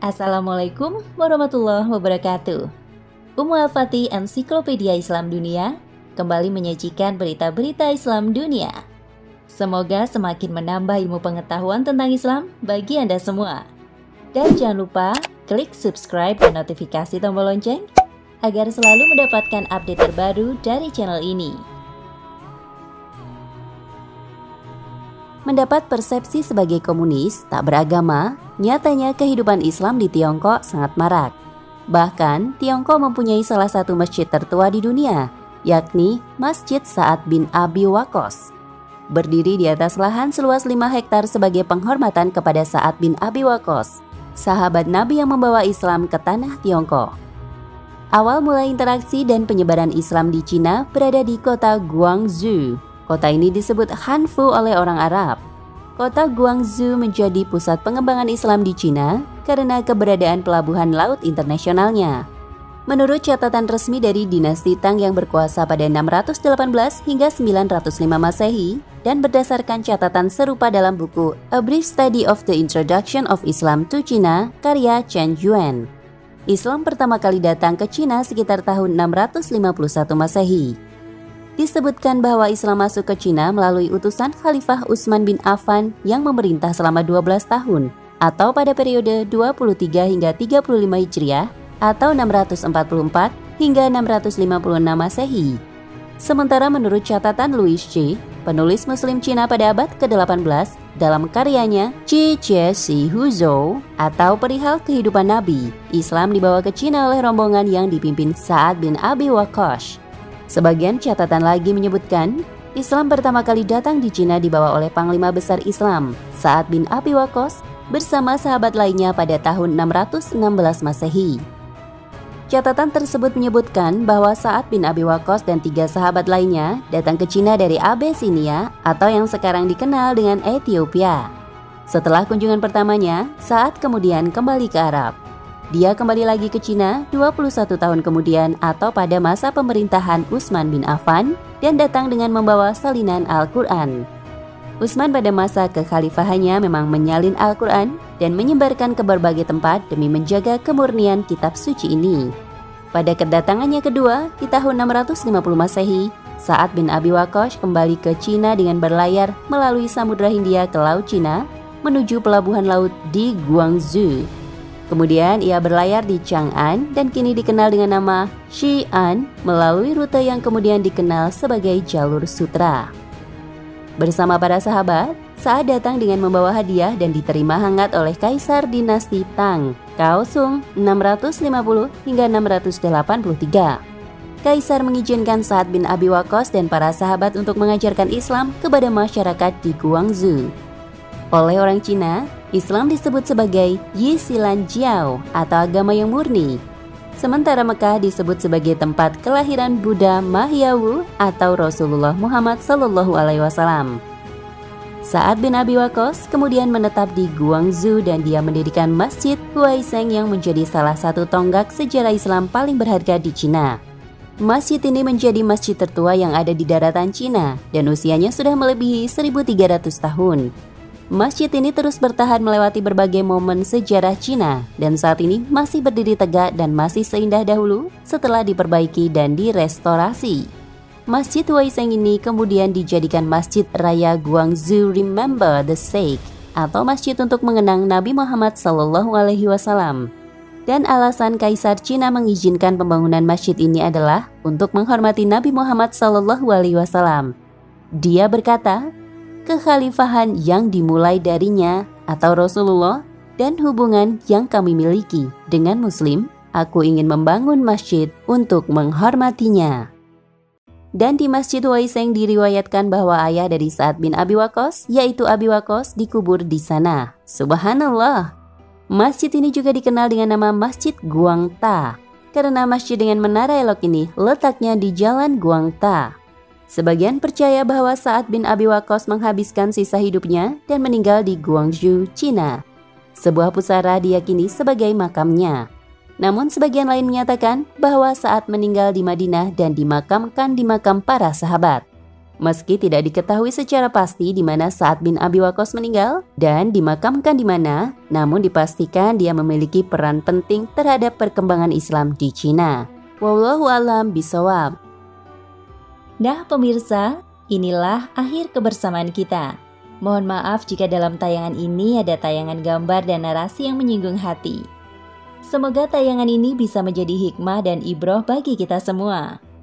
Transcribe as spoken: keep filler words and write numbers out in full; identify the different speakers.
Speaker 1: Assalamualaikum warahmatullahi wabarakatuh. Ummu Al-Fatih Ensiklopedia Islam Dunia kembali menyajikan berita-berita Islam dunia. Semoga semakin menambah ilmu pengetahuan tentang Islam bagi Anda semua. Dan jangan lupa klik subscribe dan notifikasi tombol lonceng agar selalu mendapatkan update terbaru dari channel ini. Mendapat persepsi sebagai komunis tak beragama, nyatanya kehidupan Islam di Tiongkok sangat marak. Bahkan, Tiongkok mempunyai salah satu masjid tertua di dunia, yakni Masjid Sa'ad bin Abi Waqqas. Berdiri di atas lahan seluas lima hektar sebagai penghormatan kepada Sa'ad bin Abi Waqqas, sahabat Nabi yang membawa Islam ke tanah Tiongkok. Awal mulai interaksi dan penyebaran Islam di Cina berada di kota Guangzhou. Kota ini disebut Hanfu oleh orang Arab. Kota Guangzhou menjadi pusat pengembangan Islam di Cina karena keberadaan pelabuhan laut internasionalnya. Menurut catatan resmi dari dinasti Tang yang berkuasa pada enam ratus delapan belas hingga sembilan ratus lima Masehi dan berdasarkan catatan serupa dalam buku A Brief Study of the Introduction of Islam to China karya Chen Yuan. Islam pertama kali datang ke Cina sekitar tahun enam ratus lima puluh satu Masehi. Disebutkan bahwa Islam masuk ke Cina melalui utusan Khalifah Utsman bin Affan yang memerintah selama dua belas tahun atau pada periode dua puluh tiga hingga tiga puluh lima Hijriah atau enam ratus empat puluh empat hingga enam ratus lima puluh enam Masehi. Sementara menurut catatan Louis Xi, penulis Muslim Cina pada abad ke delapan belas, dalam karyanya Qi Jie Xi Hu Zhou atau Perihal Kehidupan Nabi, Islam dibawa ke Cina oleh rombongan yang dipimpin Sa'ad bin Abi Waqqas. Sebagian catatan lagi menyebutkan, Islam pertama kali datang di Cina dibawa oleh Panglima Besar Islam, Sa'ad bin Abi Waqqas, bersama sahabat lainnya pada tahun enam ratus enam belas Masehi. Catatan tersebut menyebutkan bahwa Sa'ad bin Abi Waqqas dan tiga sahabat lainnya datang ke Cina dari Abyssinia atau yang sekarang dikenal dengan Ethiopia. Setelah kunjungan pertamanya, Sa'ad kemudian kembali ke Arab. Dia kembali lagi ke Cina dua puluh satu tahun kemudian atau pada masa pemerintahan Utsman bin Affan dan datang dengan membawa salinan Al-Quran. Utsman pada masa kekhalifahannya memang menyalin Al-Quran dan menyebarkan ke berbagai tempat demi menjaga kemurnian kitab suci ini. Pada kedatangannya kedua di tahun enam ratus lima puluh Masehi, Sa'ad bin Abi Waqqas kembali ke Cina dengan berlayar melalui Samudra Hindia ke Laut Cina menuju pelabuhan laut di Guangzhou. Kemudian ia berlayar di Chang'an dan kini dikenal dengan nama Xi'an melalui rute yang kemudian dikenal sebagai Jalur Sutra. Bersama para sahabat, Sa'ad datang dengan membawa hadiah dan diterima hangat oleh Kaisar dinasti Tang, Kaosung enam ratus lima puluh hingga enam ratus delapan puluh tiga. Kaisar mengizinkan Sa'ad bin Abi Waqqas dan para sahabat untuk mengajarkan Islam kepada masyarakat di Guangzhou. Oleh orang Cina, Islam disebut sebagai Yi Silan Jiao atau agama yang murni. Sementara Mekah disebut sebagai tempat kelahiran Buddha Mahyawu atau Rasulullah Muhammad Sallallahu Alaihi Wasallam. Sa'ad bin Abi Waqqas kemudian menetap di Guangzhou dan dia mendirikan Masjid Huaisheng yang menjadi salah satu tonggak sejarah Islam paling berharga di Cina. Masjid ini menjadi masjid tertua yang ada di daratan Cina dan usianya sudah melebihi seribu tiga ratus tahun. Masjid ini terus bertahan melewati berbagai momen sejarah Cina dan saat ini masih berdiri tegak dan masih seindah dahulu setelah diperbaiki dan direstorasi. Masjid Huaisheng ini kemudian dijadikan Masjid Raya Guangzhou Remember the Sheikh atau masjid untuk mengenang Nabi Muhammad Sallallahu Alaihi Wasallam. Dan alasan Kaisar Cina mengizinkan pembangunan masjid ini adalah untuk menghormati Nabi Muhammad Sallallahu Alaihi Wasallam. Dia berkata, kekhalifahan yang dimulai darinya atau Rasulullah dan hubungan yang kami miliki dengan Muslim, aku ingin membangun masjid untuk menghormatinya. Dan di Masjid Huaisheng diriwayatkan bahwa ayah dari Sa'ad bin Abi Waqqas, yaitu Abi Waqqas, dikubur di sana. Subhanallah. Masjid ini juga dikenal dengan nama Masjid Guangta karena masjid dengan menara elok ini letaknya di Jalan Guangta. Sebagian percaya bahwa Sa'ad bin Abi Waqqas menghabiskan sisa hidupnya dan meninggal di Guangzhou, Cina. Sebuah pusara diyakini sebagai makamnya. Namun sebagian lain menyatakan bahwa Sa'ad meninggal di Madinah dan dimakamkan di makam para sahabat. Meski tidak diketahui secara pasti di mana Sa'ad bin Abi Waqqas meninggal dan dimakamkan di mana, namun dipastikan dia memiliki peran penting terhadap perkembangan Islam di Cina. Wallahu a'lam bishawab.
Speaker 2: Nah pemirsa, inilah akhir kebersamaan kita. Mohon maaf jika dalam tayangan ini ada tayangan gambar dan narasi yang menyinggung hati. Semoga tayangan ini bisa menjadi hikmah dan ibroh bagi kita semua.